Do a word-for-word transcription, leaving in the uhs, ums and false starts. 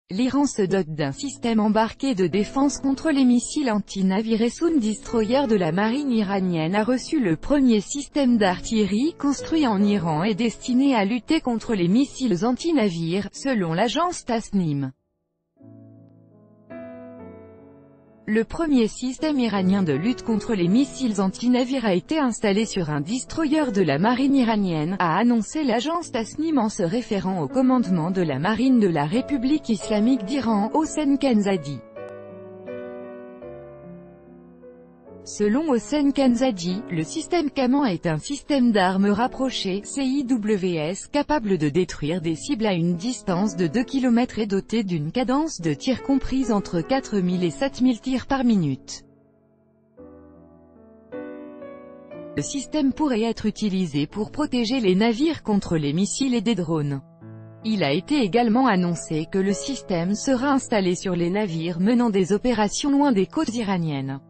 L'Iran se dote d'un système embarqué de défense contre les missiles anti-navires et Sun Destroyer de la marine iranienne a reçu le premier système d'artillerie construit en Iran et destiné à lutter contre les missiles anti-navires, selon l'agence Tasnim. Le premier système iranien de lutte contre les missiles anti-navires a été installé sur un destroyer de la marine iranienne, a annoncé l'agence Tasnim en se référant au commandement de la marine de la République islamique d'Iran, Hossein Kanzadi. Selon Hossein Kanzadi, le système Kaman est un système d'armes rapprochées, C I W S, capable de détruire des cibles à une distance de deux kilomètres et doté d'une cadence de tir comprise entre quatre mille et sept mille tirs par minute. Le système pourrait être utilisé pour protéger les navires contre les missiles et des drones. Il a été également annoncé que le système sera installé sur les navires menant des opérations loin des côtes iraniennes.